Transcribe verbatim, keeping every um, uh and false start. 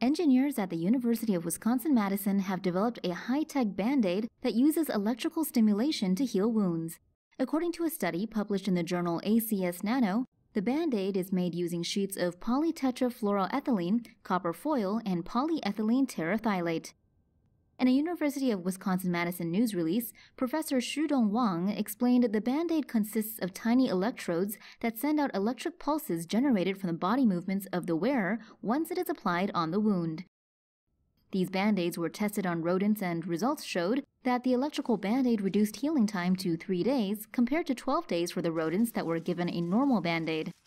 Engineers at the University of Wisconsin-Madison have developed a high-tech Band-Aid that uses electrical stimulation to heal wounds. According to a study published in the journal A C S Nano, the Band-Aid is made using sheets of polytetrafluoroethylene, copper foil, and polyethylene terephthalate. In a University of Wisconsin-Madison news release, Professor Xudong Wang explained the Band-Aid consists of tiny electrodes that send out electric pulses generated from the body movements of the wearer once it is applied on the wound. These Band-Aids were tested on rodents, and results showed that the electrical Band-Aid reduced healing time to three days compared to twelve days for the rodents that were given a normal Band-Aid.